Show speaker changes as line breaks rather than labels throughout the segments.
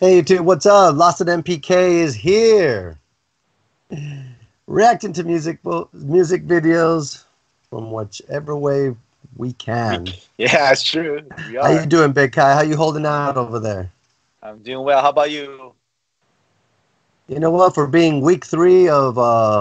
Hey YouTube, what's up? Lost at MPK is here. Reacting to music videos from whichever way we can.
Yeah, it's true. We
How
are.
you doing, Big Kai? How you holding out over there?
I'm doing well. How about you?
You know what? For being week 3 of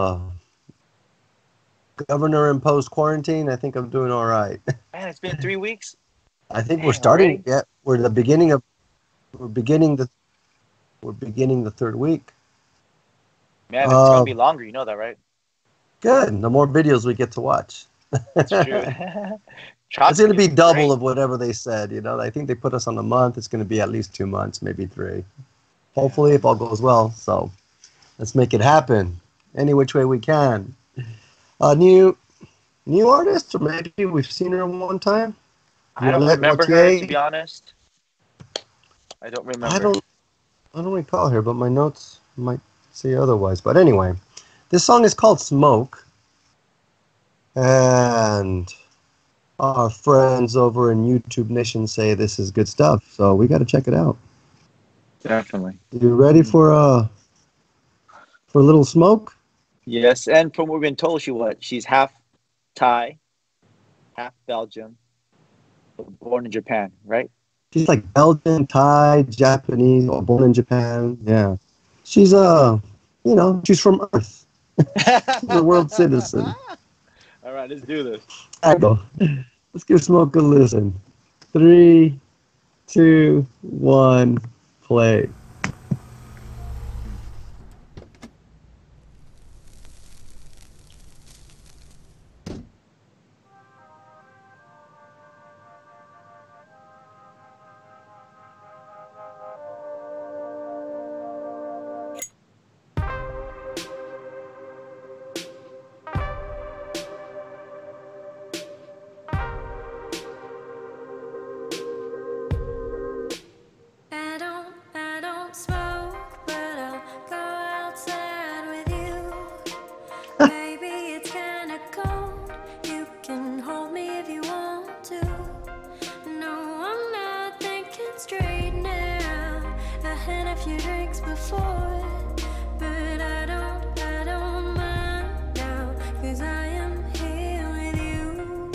governor-imposed quarantine, I think I'm doing all right.
Man, it's been 3 weeks.
I think we're
Dang,
starting.
already?
Yeah, we're beginning the 3rd week.
Man, it's gonna be longer. You know that, right?
Good. The more videos we get to watch.
It's true.
It's going to be
Tropic is
double
great.
of whatever they said. I think they put us on a month. It's going to be at least 2 months, maybe 3. Hopefully, if all goes well. So let's make it happen any which way we can. New artist, or maybe we've seen her one time.
I don't
VIOLETTE
remember her, to
WAUTIer.
be honest. I don't
I
remember.
don't recall her, but my notes might say otherwise. But anyway, this song is called Smoke, and our friends over in YouTube Nation say this is good stuff, so we got to check it out.
Definitely.
You ready for a little smoke?
Yes, and from what we've been told, she's half Thai, half Belgium, but born in Japan, right?
She's like Belgian, Thai, Japanese, or born in Japan. Yeah, she's she's from Earth. She's a world citizen.
All right, let's do this.
I go. Let's give Smoke a listen. 3, 2, 1, play.
I don't smoke, but I'll go outside with you. Baby, it's kinda cold. You can hold me if you want to. No, I'm not thinking straight now. I had a few drinks before, but I don't mind now, 'cause I am here with you.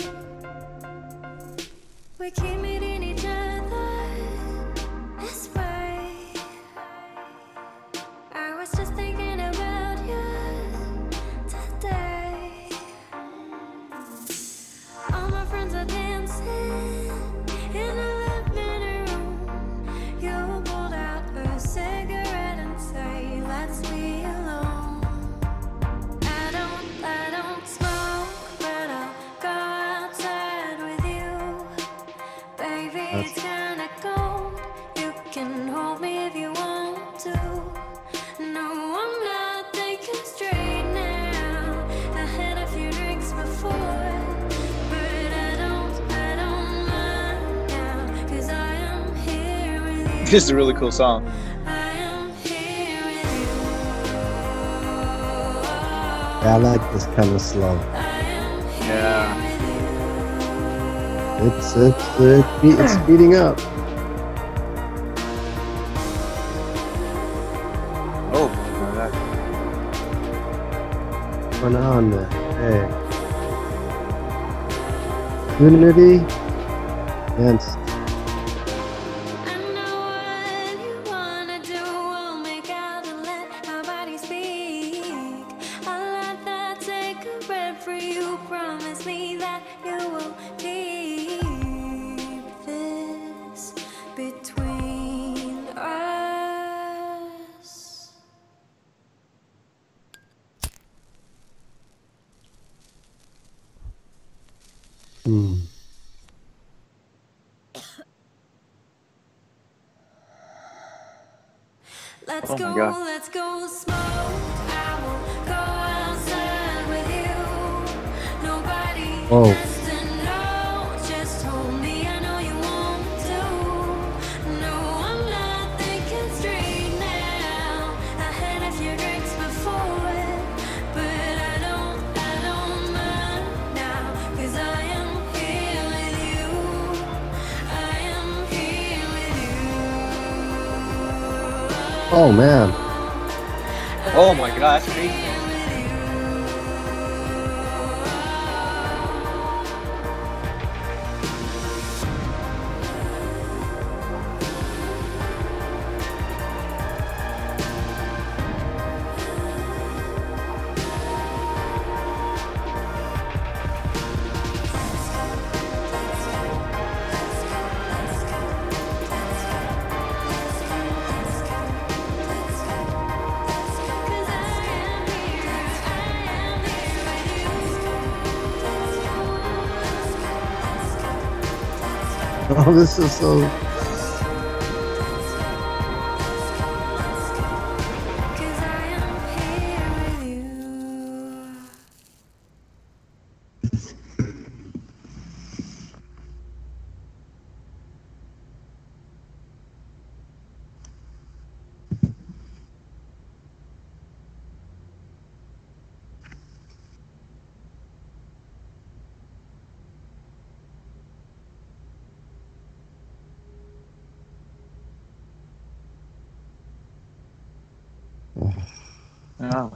We keep meeting each other this way. I was just thinking about you today. All my friends are dancing in the living room. You pulled out a cigarette and say, let's be alone. I don't smoke, but I'll go outside with you. Baby, it's kinda cold. You can hold me if you want to. No, I'm not thinking straight now. I had a few drinks before, but I don't mind now, 'cause I am here with you.
This is a really cool song.
I am here with you.
Yeah, I like this kind of slow.
I am here
Yeah.
with you.
It's speeding up.
Oh,
What's going on there? Hey. Unity and
I know what you wanna do. We'll make out and let our bodies speak. I'll let that cigarette for you. Promise me that you will keep this between us. Let's
Oh my
go,
God.
let's go smoke. I will go outside with you. Nobody has to know. Just hold me, I know you want to. No, I'm not thinking straight now. I had a few drinks before, but I don't mind now, 'cause I am here with you. I am here with you.
Oh man.
Oh my god, that's crazy.
Oh, this is so.
Oh.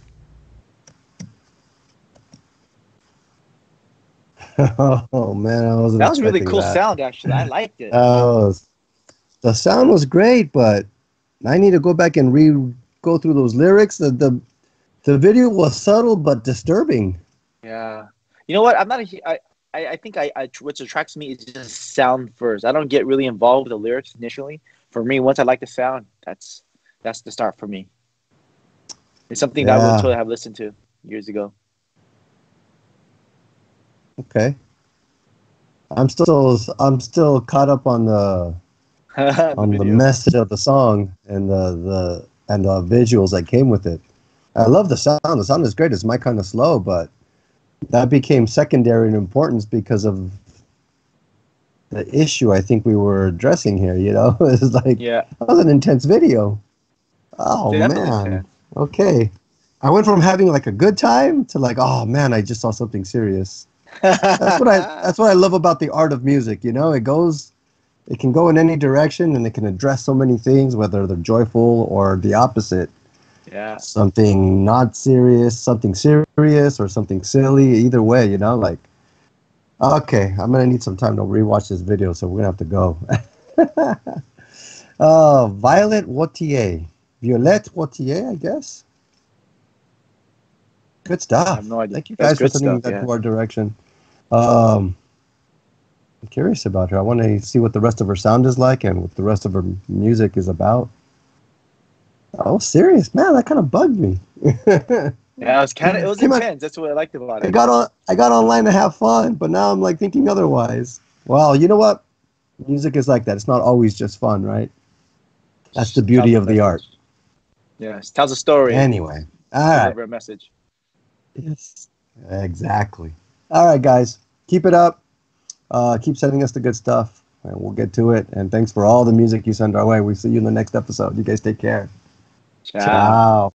Oh man, I wasn't
That was a really
expecting
cool
that.
sound, actually. I liked it.
The sound was great, but I need to go back and go through those lyrics. The video was subtle but disturbing.
Yeah. You know what? I'm not a. I think what attracts me is just sound first. I don't get really involved with the lyrics initially. For me, once I like the sound, that's the start for me. It's something that I would
Yeah.
totally have listened to years ago.
Okay. I'm still caught up on the
The video.
message of the song and the visuals that came with it. I love the sound. The sound is great. It's my kind of slow, but that became secondary in importance because of the issue I think we were addressing here. You know, it's like
Yeah.
that was an intense video. Oh
Definitely
man.
intense.
Okay. I went from having like a good time to like, oh man, I just saw something serious. That's what I love about the art of music. You know, it can go in any direction and it can address so many things, whether they're joyful or the opposite.
Yeah.
Something not serious, something serious, or something silly. Either way, you know, like, okay, I'm gonna need some time to rewatch this video, so we're gonna have to go. Violette Wautier, I guess. Good
I
stuff.
have no idea.
Thank you
That's
guys for
good
sending
stuff.
that
Yeah.
to our direction. I'm curious about her. I want to see what the rest of her sound is like and what the rest of her music is about. Oh, serious, man! That kind of bugged me.
Yeah, it was
Came out,
intense. That's what I liked about
I
it.
got online to have fun, but now I'm like thinking otherwise. Well, you know what? Music is like that. It's not always just fun, right? That's the
Tells
beauty
a
of the art.
message. Yes, tells a story.
Anyway, all right.
Deliver a message.
Yes, exactly. All right, guys, keep it up. Keep sending us the good stuff, and we'll get to it. And thanks for all the music you send our way. We'll see you in the next episode. You guys take care.
Ciao.
Ciao.